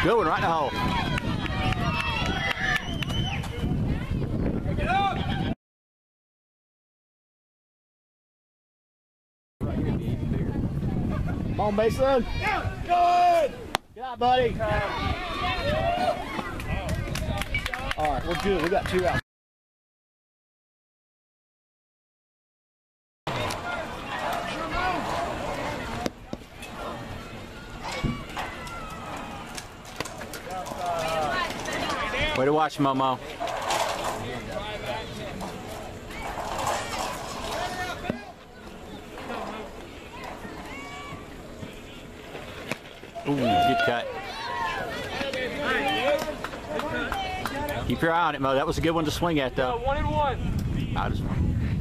Good one, right in the hole. Get up! Come on, Mason. Good! Good job, buddy. All right, we're good. We got 2 out. Way to watch, Momo. Ooh, good cut. Keep your eye on it, Mo. That was a good one to swing at, though. 1 and 1. I just.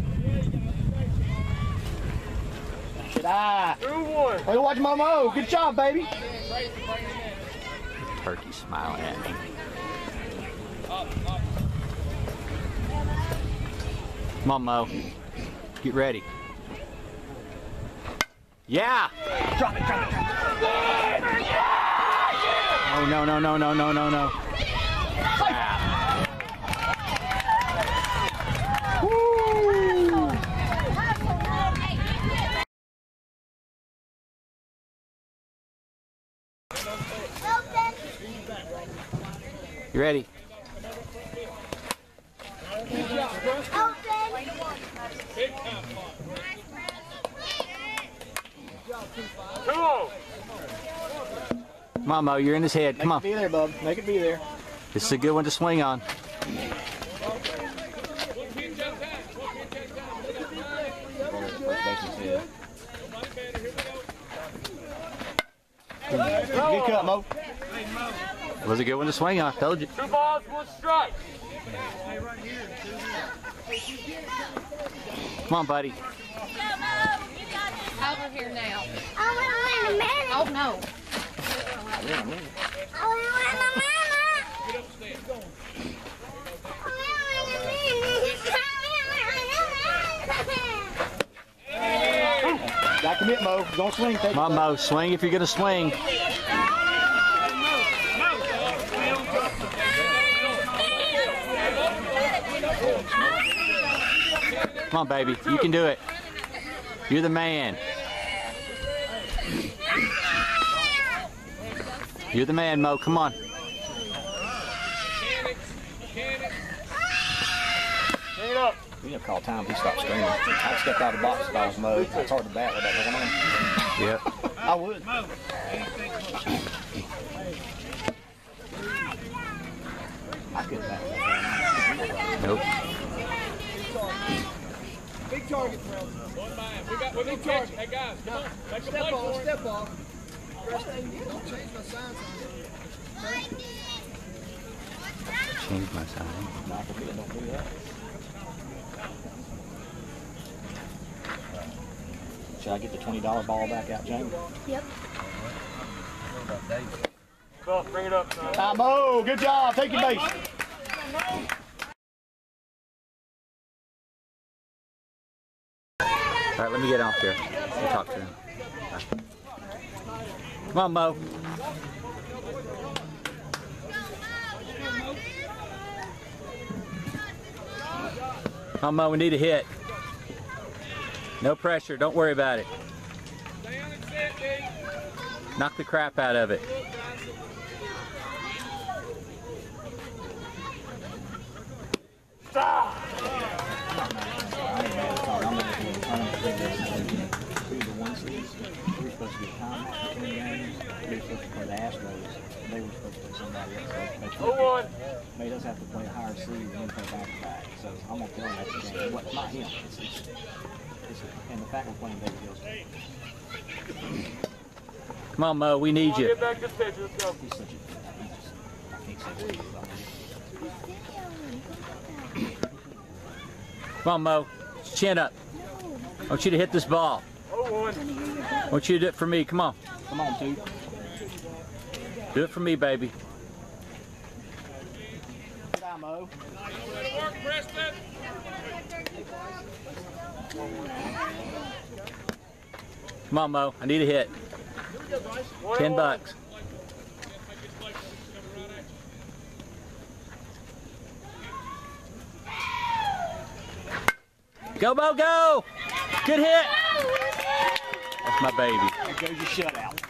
Good eye. 2 and 1. Way to watch, Momo. Good job, baby. Turkey smiling at me. Come on, Mo. Get ready. Yeah! Drop it, drop it, drop it. Oh, no, no, no, no, no, no, no. Ah. Woo! You ready? Come on, Mo, you're in his head. Come on. Make it be there, bub. Make it be there. This is a good one to swing on. Good cut, Mo. It was a good one to swing on. Told you. 2 balls, 1 strike. Come on, buddy. Over here now. Oh, wait a minute. Oh, no. Got to commit, Mo. Don't swing. Take Come on, Mo. Swing if you're going to swing. Come on, baby. You can do it. You're the man. You're the man, Mo. Come on. Bring it up. We need to call time. He stopped screaming. I stepped out of the box if I was Mo. It's hard to bat with that going on. Yep. I would. I couldn't bat with that. Nope. Big target, bro. We're going to catch it. Hey, guys, come on. Make a play for it. Step off. First thing, don't change my signs on it. Change my sign. Don't do that. Should I get the $20 ball back out, Jamie? Yep. Buff, bring it up, son. Time, Mo. Good job. Take your base. All right, let me get off here. We'll talk to him. Come on, Mo. Come on, Mo. We need a hit. No pressure. Don't worry about it. Knock the crap out of it. Made us have to play a higher seed and then play back-to-back. So I'm going to tell him that's the game. Well, not him. And the fact we're playing David Gilson. Come on, Mo. We need you. Get back this pitch. Let's go. He's such a... I can't say what he is. Come on, Mo. Chin up. I want you to hit this ball. 0-1. I want you to do it for me. Come on. Come on, dude. Do it for me, baby. Good eye, Mo. Good work, Preston. Come on, Mo. I need a hit. $10. Go, Bo, go! Good hit! That's my baby. There goes your shutout.